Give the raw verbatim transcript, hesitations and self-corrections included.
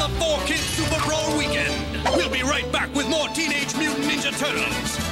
the four Kids Super Brawl weekend. We'll be right back with more Teenage Mutant Ninja Turtles.